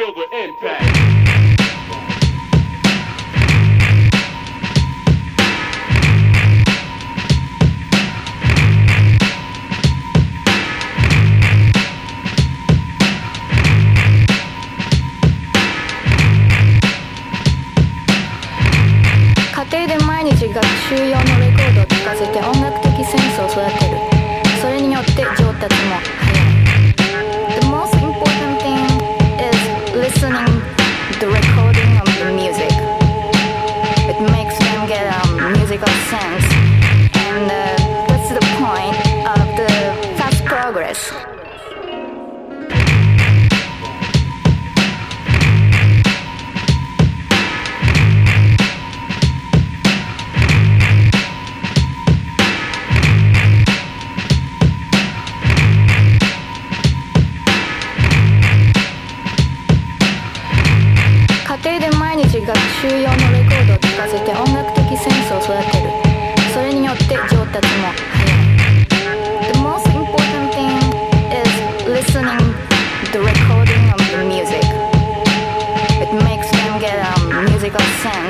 feel the impact. 家庭で毎日学習用のレコードを聴かせて音楽的センスを育てる。それによって上達も早い。The most important thing is listening the recording of the music. It makes them get a musical sense, and that's the point of the fast progress.家庭で毎日学習用のレコードを聴かせて音楽的センスを育てる。それによって上達も早い。The most important thing is listening the recording of the music. It makes them get a musical sense.